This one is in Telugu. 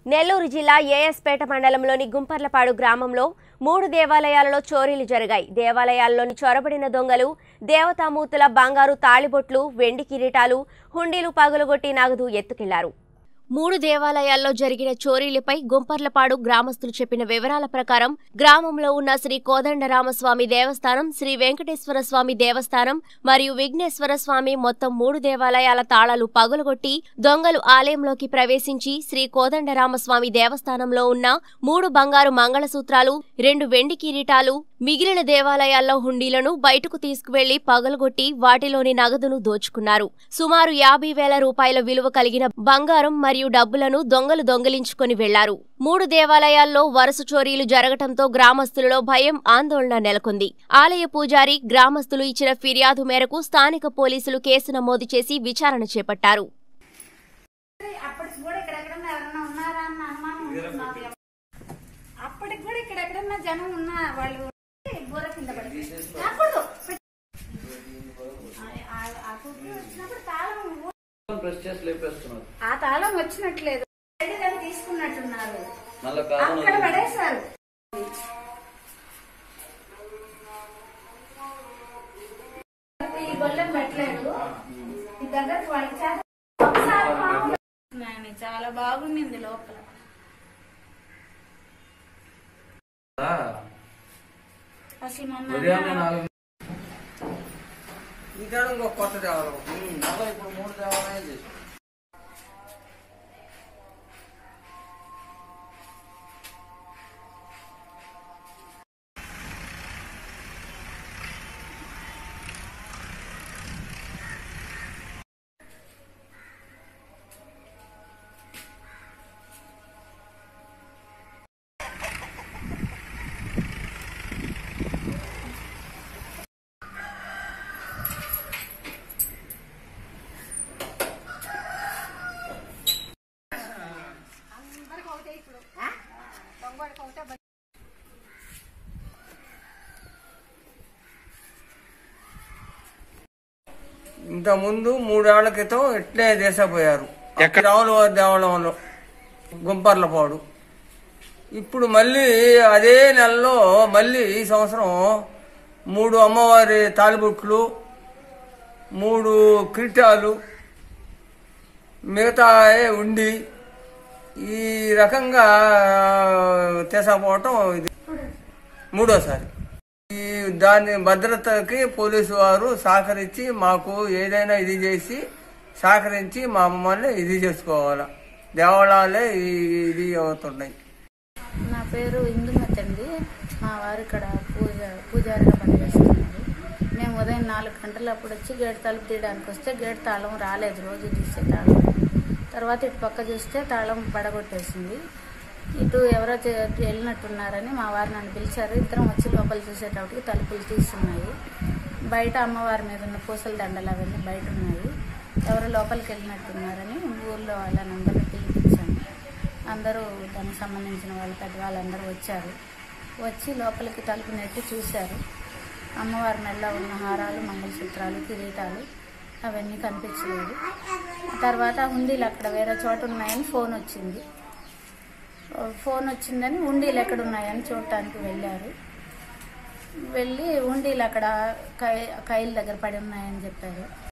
నెల్లూరు జిల్లా ఏఎస్పేట మండలంలోని గుంపర్లపాడు గ్రామంలో 3 దేవాలయాలలో చోరీలు జరిగాయి. దేవాలయాల్లోని చొరబడిన దొంగలు దేవతామూర్తుల బంగారు తాళిబొట్లు, వెండి కిరీటాలు, హుండీలు పగులగొట్టి నగదు ఎత్తుకెళ్లారు. 3 దేవాలయాల్లో జరిగిన చోరీలపై గుంపర్లపాడు గ్రామస్తులు చెప్పిన వివరాల ప్రకారం గ్రామంలో ఉన్న శ్రీ కోదండరామస్వామి దేవస్థానం, శ్రీ వెంకటేశ్వర స్వామి దేవస్థానం మరియు విఘ్నేశ్వర స్వామి మొత్తం 3 దేవాలయాల తాళాలు పగులగొట్టి దొంగలు ఆలయంలోకి ప్రవేశించి శ్రీ కోదండరామస్వామి దేవస్థానంలో ఉన్న 3 బంగారు మంగళసూత్రాలు, 2 వెండి కిరీటాలు, మిగిలిన దేవాలయాల్లో హుండీలను బయటకు తీసుకువెళ్లి పగలగొట్టి వాటిలోని నగదును దోచుకున్నారు. సుమారు 50,000 రూపాయల విలువ కలిగిన బంగారం మరియు డబ్బులను దొంగలు దొంగిలించుకుని వెళ్లారు. 3 దేవాలయాల్లో వరుస చోరీలు జరగటంతో గ్రామస్తులలో భయం, ఆందోళన నెలకొంది. ఆలయ పూజారి, గ్రామస్తులు ఇచ్చిన ఫిర్యాదు మేరకు స్థానిక పోలీసులు కేసు నమోదు చేసి విచారణ చేపట్టారు. ఆ తాళం వచ్చినట్లేదు, తీసుకున్నట్టున్నారు, అక్కడ పడేశారు. ఈ గొల్లెం పెట్టలేదు, ఈ దగ్గరకు వాళ్ళకి చాలా బాగుండింది లోపల. అసలు ఇంకా ఇంకొక కొత్త దేవాలయం ఇప్పుడు 3 దేవాలయాలు చేసి ఇంత ముందు 3 ఏళ్ల క్రితం ఇట్లే దేశపోయారు రావుల దేవాలయంలో గుంపర్లపాడు. ఇప్పుడు మళ్ళీ అదే నెలలో మళ్ళీ ఈ సంవత్సరం 3 అమ్మవారి తాలిబొట్లు, 3 కిరీటాలు, మిగతా ఉండి ఈ రకంగా తీసుకుపోవటం ఇది 3వసారి. ఈ దాని భద్రతకి పోలీసు వారు సహకరించి మాకు ఏదైనా ఇది చేసి సహకరించి మా మమ్మల్ని ఇది చేసుకోవాలి. దేవాలయాలే ఇది అవుతున్నాయి. నా పేరు ఇందుమతి అండి. మా వారు ఇక్కడ పూజారిగా పనిచేస్తున్నారు. మేము ఉదయం 4 గంటలప్పుడు వచ్చి గేట్ తలుపు తీయడానికి వస్తే గేట్ తాళం రాలేదు, రోజు తీసే తాళం. తర్వాత ఇటు పక్క చూస్తే తాళం పడగొట్టేసింది. ఇటు ఎవరో వెళ్ళినట్టున్నారని మా వారు నన్ను పిలిచారు. ఇద్దరం వచ్చి లోపల చూసేటప్పటికి తలుపులు తీస్తున్నాయి. బయట అమ్మవారి మీద ఉన్న పూసల దండలు అవన్నీ బయట ఉన్నాయి. ఎవరో లోపలికి వెళ్ళినట్టున్నారని ఊళ్ళో వాళ్ళని పిలిపించాను. అందరూ దానికి సంబంధించిన వాళ్ళు, పెద్దవాళ్ళందరూ వచ్చారు. వచ్చి లోపలికి తలుపు నెట్టి చూశారు. అమ్మవారి మెల్ల ఉన్న హారాలు, మంగళసూత్రాలు, కిరీటాలు అవన్నీ కనిపించలేదు. తర్వాత హుండీలు అక్కడ వేరే చోట ఉన్నాయని ఫోన్ వచ్చిందని హుండీలు ఎక్కడున్నాయని చూడటానికి వెళ్ళి హుండీలు అక్కడ కైలు దగ్గర పడి ఉన్నాయని చెప్పారు.